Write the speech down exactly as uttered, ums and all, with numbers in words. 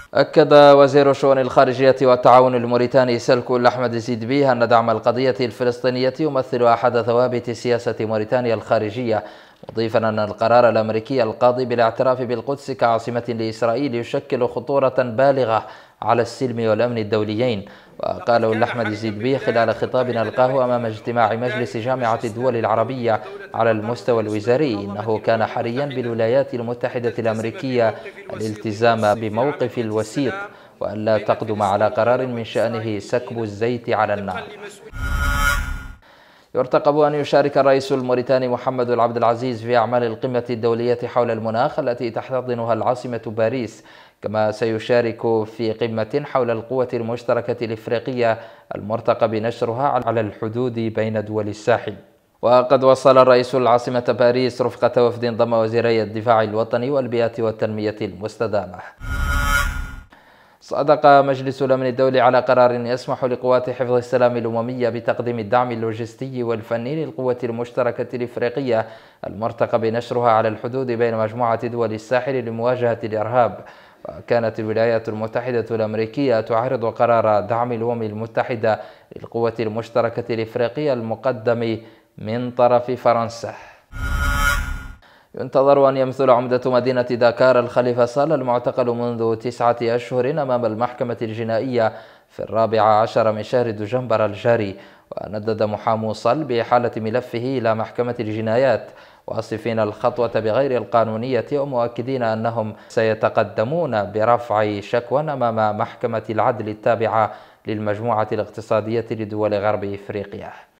أكد وزير الشؤون الخارجية والتعاون الموريتاني سلكو الأحمد زيدبي أن دعم القضية الفلسطينية يمثل أحد ثوابت سياسة موريتانيا الخارجية، مضيفا أن القرار الأمريكي القاضي بالاعتراف بالقدس كعاصمة لإسرائيل يشكل خطورة بالغة على السلم والأمن الدوليين. وقاله الأحمد زيدبي خلال خطاب ألقاه أمام اجتماع مجلس جامعة الدول العربية على المستوى الوزاري إنه كان حريا بالولايات المتحدة الأمريكية الالتزام بموقف الوسيط وألا تقدم على قرار من شأنه سكب الزيت على النار. يرتقب أن يشارك الرئيس الموريتاني محمد العبد العزيز في أعمال القمة الدولية حول المناخ التي تحتضنها العاصمة باريس، كما سيشارك في قمة حول القوة المشتركة الإفريقية المرتقب نشرها على الحدود بين دول الساحل. وقد وصل الرئيس العاصمة باريس رفقة وفد ضم وزيري الدفاع الوطني والبيئة والتنمية المستدامة. صادق مجلس الأمن الدولي على قرار يسمح لقوات حفظ السلام الأممية بتقديم الدعم اللوجستي والفني للقوة المشتركة الإفريقية المرتقب نشرها على الحدود بين مجموعة دول الساحل لمواجهة الإرهاب. وكانت الولايات المتحدة الأمريكية تعارض قرار دعم الأمم المتحدة للقوة المشتركة الإفريقية المقدم من طرف فرنسا. ينتظر أن يمثل عمدة مدينة داكار الخليفة صال المعتقل منذ تسعة أشهر أمام المحكمة الجنائية في الرابع عشر من شهر دجنبر الجاري. وندد محامو صال بإحالة ملفه إلى محكمة الجنايات، واصفين الخطوة بغير القانونية ومؤكدين أنهم سيتقدمون برفع شكوى أمام محكمة العدل التابعة للمجموعة الاقتصادية لدول غرب إفريقيا.